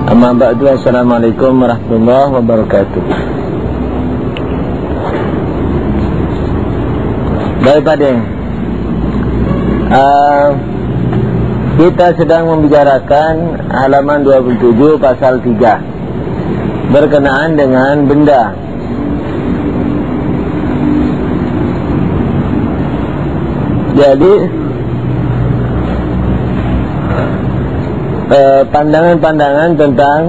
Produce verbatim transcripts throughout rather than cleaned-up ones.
Amma ba'du, assalamualaikum warahmatullahi wabarakatuh. Baik Pak Deng, uh, kita sedang membicarakan halaman dua puluh tujuh pasal tiga berkenaan dengan benda. Jadi pandangan-pandangan tentang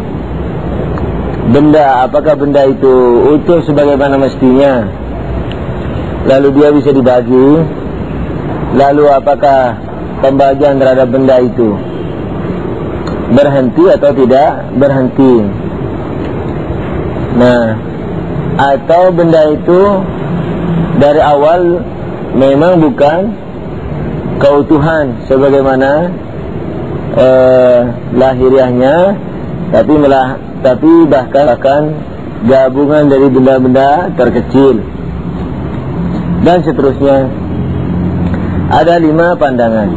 benda, apakah benda itu utuh sebagaimana mestinya, lalu dia bisa dibagi, lalu apakah pembagian terhadap benda itu berhenti atau tidak berhenti. Nah, atau benda itu dari awal memang bukan keutuhan sebagaimana eh, lahiriahnya, tapi melah, tapi bahkan bahkan gabungan dari benda-benda terkecil dan seterusnya. Ada lima pandangan.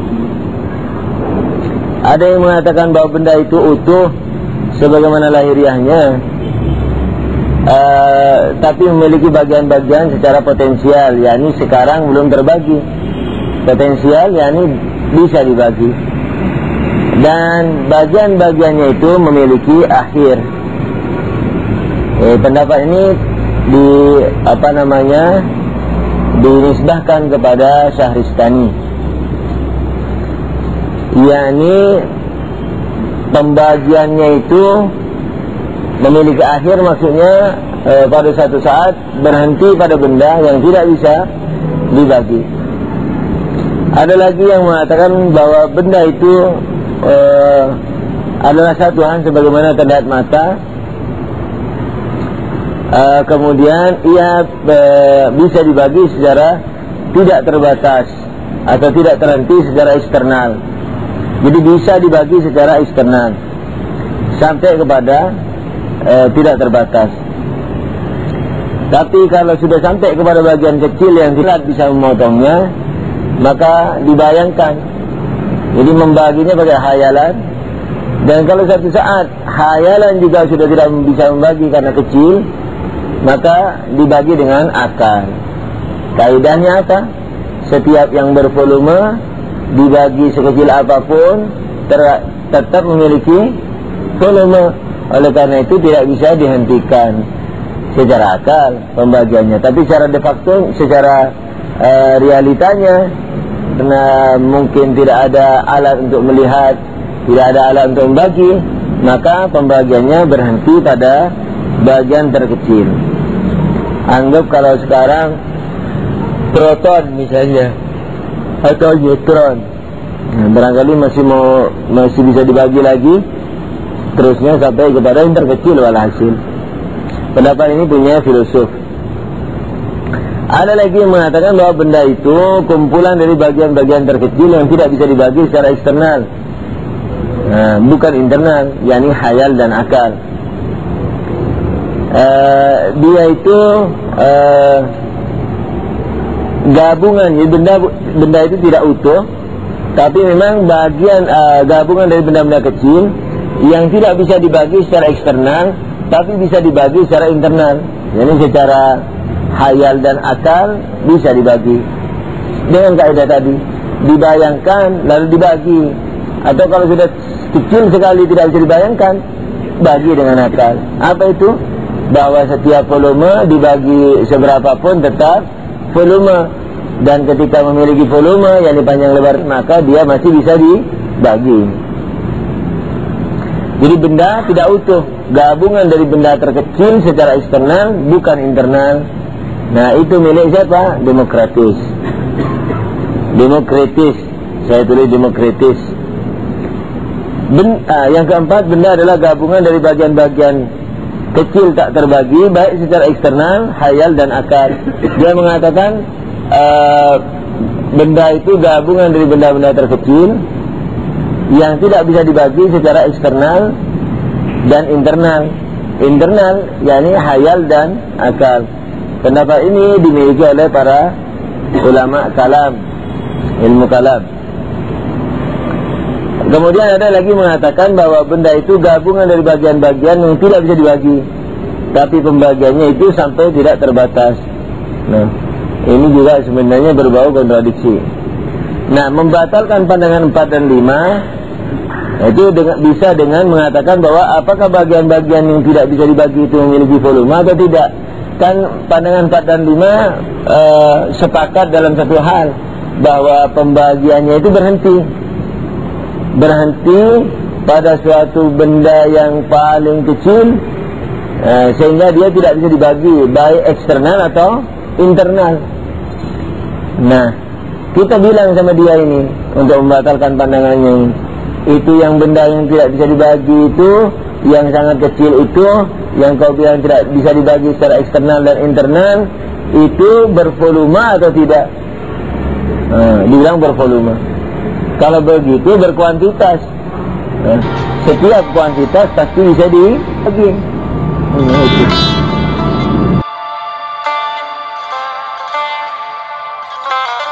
Ada yang mengatakan bahwa benda itu utuh sebagaimana lahiriahnya, uh, tapi memiliki bagian-bagian secara potensial, yakni sekarang belum terbagi. Potensial yakni bisa dibagi, dan bagian-bagiannya itu memiliki akhir. Eh, pendapat ini di apa namanya dinisbahkan kepada Syahristani, yakni pembagiannya itu memiliki akhir, maksudnya eh, pada satu saat berhenti pada benda yang tidak bisa dibagi. Ada lagi yang mengatakan bahwa benda itu eh, adalah satuan sebagaimana terlihat mata. Uh, kemudian ia uh, bisa dibagi secara tidak terbatas atau tidak terhenti secara eksternal. Jadi bisa dibagi secara eksternal sampai kepada uh, tidak terbatas. Tapi kalau sudah sampai kepada bagian kecil yang tidak bisa memotongnya, maka dibayangkan. Jadi membaginya pakai hayalan. Dan kalau satu saat hayalan juga sudah tidak bisa membagi karena kecil, maka dibagi dengan akal. Kaidahnya apa? Setiap yang bervolume dibagi sekecil apapun ter- tetap memiliki volume. Oleh karena itu tidak bisa dihentikan secara akal pembagiannya. Tapi secara de facto, secara uh, realitanya, karena mungkin tidak ada alat untuk melihat, tidak ada alat untuk membagi, maka pembagiannya berhenti pada bagian terkecil. Anggap kalau sekarang proton misalnya atau neutron, nah, barangkali masih mau masih bisa dibagi lagi, terusnya sampai kepada yang terkecil walhasil. Pendapat ini punya filosof. Ada lagi yang mengatakan bahwa benda itu kumpulan dari bagian-bagian terkecil yang tidak bisa dibagi secara eksternal, nah, bukan internal, yakni khayal dan akal. Uh, dia itu uh, gabungan, jadi benda benda itu tidak utuh, tapi memang bagian uh, gabungan dari benda-benda kecil yang tidak bisa dibagi secara eksternal, tapi bisa dibagi secara internal. Jadi secara hayal dan akal bisa dibagi dengan kaidah tadi, dibayangkan lalu dibagi, atau kalau sudah kecil sekali tidak bisa dibayangkan, bagi dengan akal. Apa itu? Bahwa setiap volume dibagi seberapapun tetap volume, dan ketika memiliki volume yang panjang lebar, maka dia masih bisa dibagi. Jadi benda tidak utuh, gabungan dari benda terkecil secara eksternal, bukan internal. Nah, itu milik siapa? Demokratis. Demokratis, saya tulis demokratis. Ben, ah, yang keempat, benda adalah gabungan dari bagian-bagian kecil tak terbagi, baik secara eksternal, hayal dan akal. Dia mengatakan uh, benda itu gabungan dari benda-benda terkecil yang tidak bisa dibagi secara eksternal dan internal. Internal yakni hayal dan akal. Pendapat ini dimiliki oleh para ulama kalam, ilmu kalam. Kemudian ada lagi mengatakan bahwa benda itu gabungan dari bagian-bagian yang tidak bisa dibagi, tapi pembagiannya itu sampai tidak terbatas. Nah, ini juga sebenarnya berbau kontradiksi. Nah, membatalkan pandangan empat dan lima itu dengan, bisa dengan mengatakan bahwa apakah bagian-bagian yang tidak bisa dibagi itu memiliki volume atau tidak. Kan pandangan empat dan lima uh, sepakat dalam satu hal, bahwa pembagiannya itu berhenti berhenti pada suatu benda yang paling kecil, uh, sehingga dia tidak bisa dibagi baik eksternal atau internal. Nah, kita bilang sama dia ini untuk membatalkan pandangannya ini, itu yang benda yang tidak bisa dibagi itu, yang sangat kecil itu, yang kau bilang tidak bisa dibagi secara eksternal dan internal, itu bervolume atau tidak? Nah, dibilang bervolume. Kalau begitu berkuantitas. Nah, setiap kuantitas pasti bisa dibagi. Nah, itu.